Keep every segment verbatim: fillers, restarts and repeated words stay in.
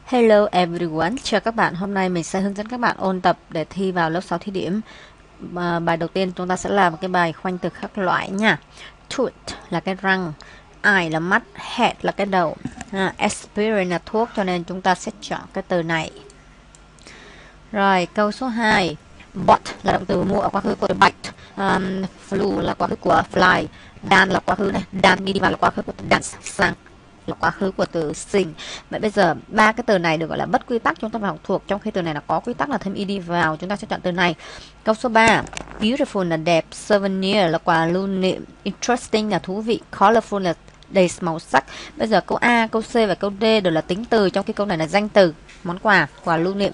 Hello everyone, chào các bạn. Hôm nay mình sẽ hướng dẫn các bạn ôn tập để thi vào lớp sáu thí điểm. À, bài đầu tiên chúng ta sẽ làm cái bài khoanh từ các loại nha. Tooth là cái răng, eye là mắt, head là cái đầu, à, aspirin là thuốc, cho nên chúng ta sẽ chọn cái từ này. Rồi, câu số hai. Bought là động từ mua ở quá khứ của bite, um, flew là quá khứ của fly, dance là quá khứ này, dance đi vào là quá khứ của dance, sang là quá khứ của từ sing. Vậy bây giờ ba cái từ này được gọi là bất quy tắc, chúng ta phải học thuộc, trong khi từ này là có quy tắc là thêm ed vào, chúng ta sẽ chọn từ này. Câu số ba. Beautiful là đẹp, souvenir là quà lưu niệm, interesting là thú vị, colorful là đầy màu sắc. Bây giờ câu A, câu C và câu D đều là tính từ, trong khi câu này là danh từ, món quà, quà lưu niệm.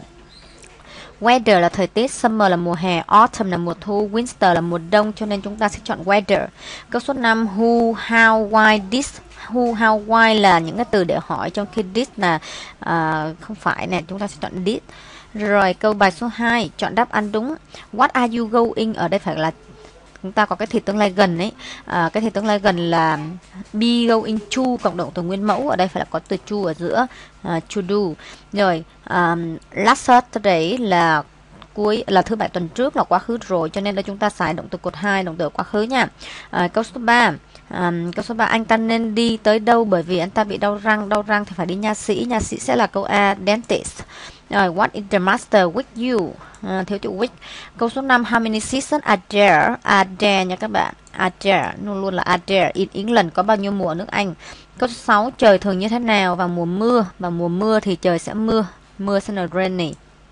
Weather là thời tiết, summer là mùa hè, autumn là mùa thu, winter là mùa đông, cho nên chúng ta sẽ chọn weather. Câu số năm. Who, how, why, this. Who, how, why là những cái từ để hỏi, trong khi this là uh, không phải nè, chúng ta sẽ chọn this. Rồi câu bài số hai, chọn đáp án đúng. What are you going, ở đây phải là chúng ta có cái thì tương lai gần ấy, à, cái thì tương lai gần là be going to cộng động từ nguyên mẫu, ở đây phải là có từ to ở giữa, uh, to do. Rồi um, last Saturday là cuối, là thứ bảy tuần trước, là quá khứ rồi, cho nên là chúng ta xài động từ cột hai, động từ quá khứ nha. À, câu số ba. Um, câu số ba, anh ta nên đi tới đâu bởi vì anh ta bị đau răng, đau răng thì phải đi nha sĩ, nha sĩ sẽ là câu A, dentist. Rồi, what is the master with you? À, thiếu chữ with. Câu số năm. How many seasons are there? Are there nha các bạn. Are there, luôn luôn là are there. In England, có bao nhiêu mùa ở nước Anh. Câu số sáu. Trời thường như thế nào vào mùa mưa? Vào mùa mưa thì trời sẽ mưa, mưa sẽ là rainy.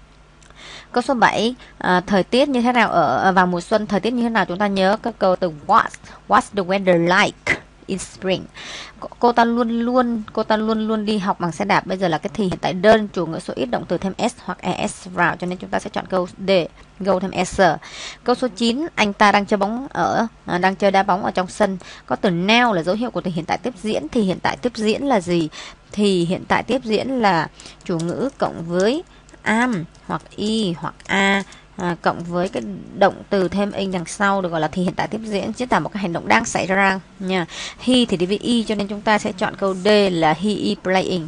Câu số bảy. À, thời tiết như thế nào ở vào mùa xuân, thời tiết như thế nào, chúng ta nhớ các câu từ what. What's the weather like in spring? Cô ta luôn luôn cô ta luôn luôn đi học bằng xe đạp. Bây giờ là cái thì hiện tại đơn, chủ ngữ số ít, động từ thêm s hoặc es vào, cho nên chúng ta sẽ chọn câu D, go thêm s. Câu số chín. Anh ta đang chơi bóng ở à, đang chơi đá bóng ở trong sân. Có từ now là dấu hiệu của từ hiện tại tiếp diễn. Thì hiện tại tiếp diễn là gì? Thì hiện tại tiếp diễn là chủ ngữ cộng với am hoặc y hoặc a, à, cộng với cái động từ thêm in đằng sau, được gọi là thì hiện tại tiếp diễn, chính là một cái hành động đang xảy ra nha. He thì đi với y, cho nên chúng ta sẽ chọn câu D là he is playing.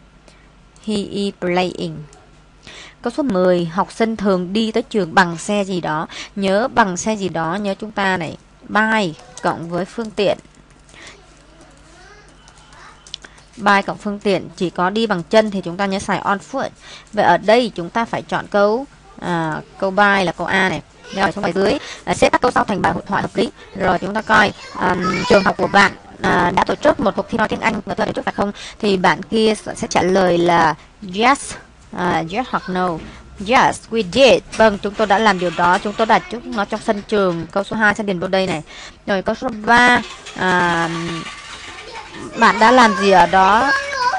He is playing. Câu số mười. Học sinh thường đi tới trường bằng xe gì đó. Nhớ bằng xe gì đó, nhớ chúng ta này, by cộng với phương tiện. By cộng phương tiện, chỉ có đi bằng chân thì chúng ta nhớ xài on foot. Vậy ở đây chúng ta phải chọn câu à, câu by là câu A này. Rồi xuống bài dưới, à, xếp các câu sau thành bài hội thoại hợp lý. Rồi chúng ta coi à, trường học của bạn à, đã tổ chức một cuộc thi nói tiếng Anh vào tuần trước phải không? Thì bạn kia sẽ trả lời là yes, à, yes hoặc no. Yes, we did. Vâng, chúng tôi đã làm điều đó, chúng tôi đặt chút nó trong sân trường. Câu số hai sẽ điền vào đây này. Rồi câu số ba. À, bạn đã làm gì ở đó?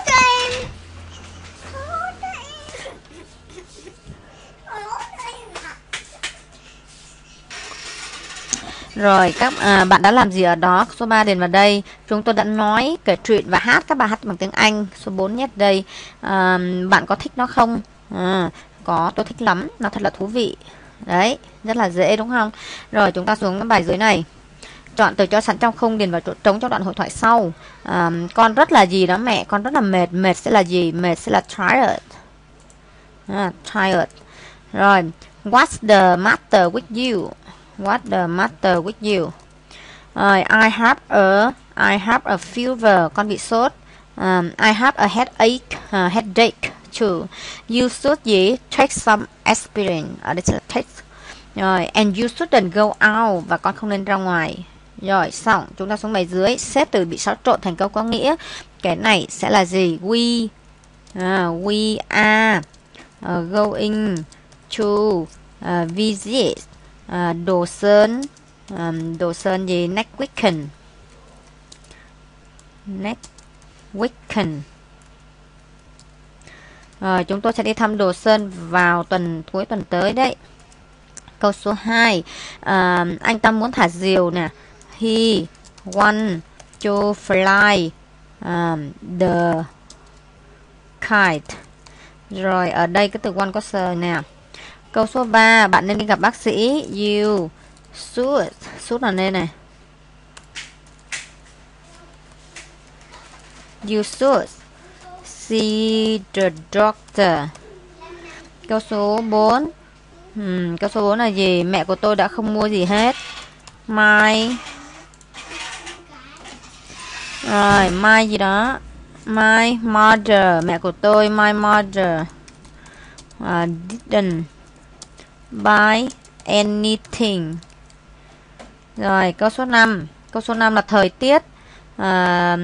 Rồi các à, bạn đã làm gì ở đó? Số ba điền vào đây. Chúng tôi đã nói, kể chuyện và hát các bài hát bằng tiếng Anh. Số bốn nhét đây. À, bạn có thích nó không? À, có, tôi thích lắm, nó thật là thú vị. Đấy, rất là dễ đúng không? Rồi chúng ta xuống cái bài dưới này. Chọn từ cho sẵn trong khung, điền vào chỗ trống trong đoạn hội thoại sau. À, con rất là gì đó mẹ, con rất là mệt. Mệt sẽ là gì? Mệt sẽ là tired. À, tired. Rồi, what's the matter with you? What the matter with you? Rồi, I have a I have a fever. Con bị sốt. Um, I have a headache. Uh, headache too. You should gì? Take some aspirin. Ở đây là take. Rồi, and you shouldn't go out. Và con không nên ra ngoài. Rồi, xong. Chúng ta xuống bài dưới. Xếp từ bị xáo trộn thành câu có nghĩa. Cái này sẽ là gì? We uh, We are uh, going to uh, visit À, đồ sơn um, đồ sơn gì? Next weekend. Next weekend. Rồi chúng tôi sẽ đi thăm đồ sơn vào tuần cuối tuần tới đấy. Câu số hai. À, anh ta muốn thả diều nè. He want to fly um, the kite. Rồi ở đây cái từ want có sờ nè. Câu số ba. Bạn nên đi gặp bác sĩ. You should. Should là nên này. You should see the doctor. Câu số bốn. Hmm, câu số bốn là gì? Mẹ của tôi đã không mua gì hết. My Rồi, my gì đó. My mother, mẹ của tôi, my mother uh, didn't buy anything. Rồi, câu số năm. Câu số năm là thời tiết. À,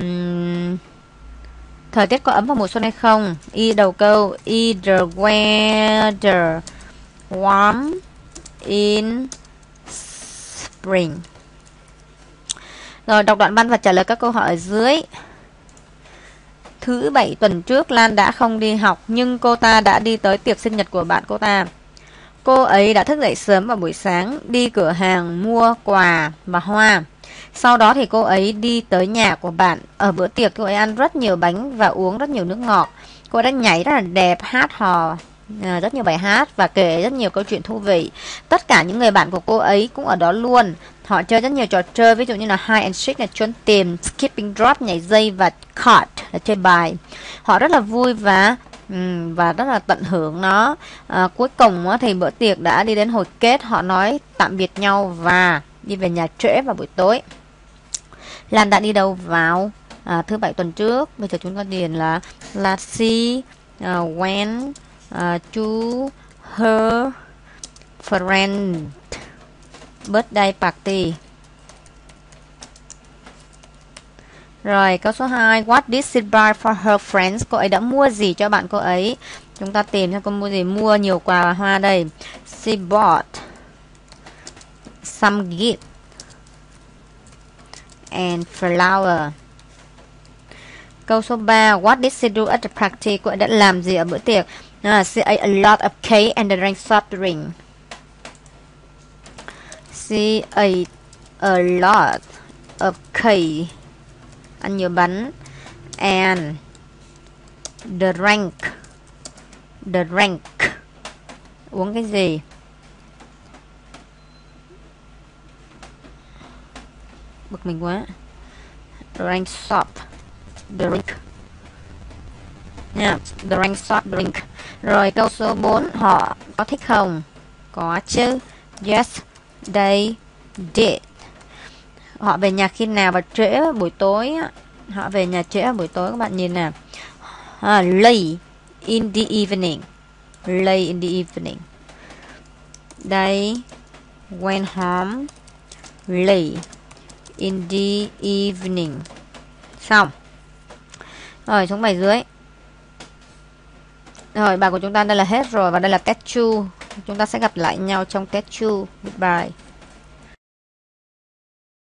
thời tiết có ấm vào mùa xuân hay không? Y đầu câu. Either weather warm in spring. Rồi, đọc đoạn văn và trả lời các câu hỏi ở dưới. Thứ bảy tuần trước, Lan đã không đi học, nhưng cô ta đã đi tới tiệc sinh nhật của bạn cô ta. Cô ấy đã thức dậy sớm vào buổi sáng, đi cửa hàng mua quà và hoa. Sau đó thì cô ấy đi tới nhà của bạn. Ở bữa tiệc, cô ấy ăn rất nhiều bánh và uống rất nhiều nước ngọt. Cô ấy đã nhảy rất là đẹp, hát hò rất nhiều bài hát và kể rất nhiều câu chuyện thú vị. Tất cả những người bạn của cô ấy cũng ở đó luôn. Họ chơi rất nhiều trò chơi, ví dụ như là hide and seek là trốn tìm, skipping rope nhảy dây và card là chơi bài. Họ rất là vui và um, và rất là tận hưởng nó. À, cuối cùng thì bữa tiệc đã đi đến hồi kết. Họ nói tạm biệt nhau và đi về nhà trễ vào buổi tối. Lan đã đi đâu vào à, thứ bảy tuần trước? Bây giờ chúng ta điền là là she uh, went uh, to her friend birthday party. Rồi, câu số hai. What did she buy for her friends? Cô ấy đã mua gì cho bạn cô ấy? Chúng ta tìm cho cô mua gì? Mua nhiều quà và hoa đây. She bought some gift and flower. Câu số ba. What did she do at the party? Cô ấy đã làm gì ở bữa tiệc? À, she ate a lot of cake and drank soft drink. She ate a lot of cake, ăn nhiều bánh, and drank drank uống cái gì? Bực mình quá. Drank soft drink nha, yeah, drank soft drink. Rồi câu số bốn. Họ có thích không? Có chứ. Yes, they did. Họ về nhà khi nào? Và trễ buổi tối á. Họ về nhà trễ buổi tối, các bạn nhìn nè. À, late in the evening. Late in the evening. They went home late in the evening. Xong. Rồi, xuống bài dưới. Rồi, bài của chúng ta đây là hết rồi. Và đây là test two. Chúng ta sẽ gặp lại nhau trong test two. Goodbye.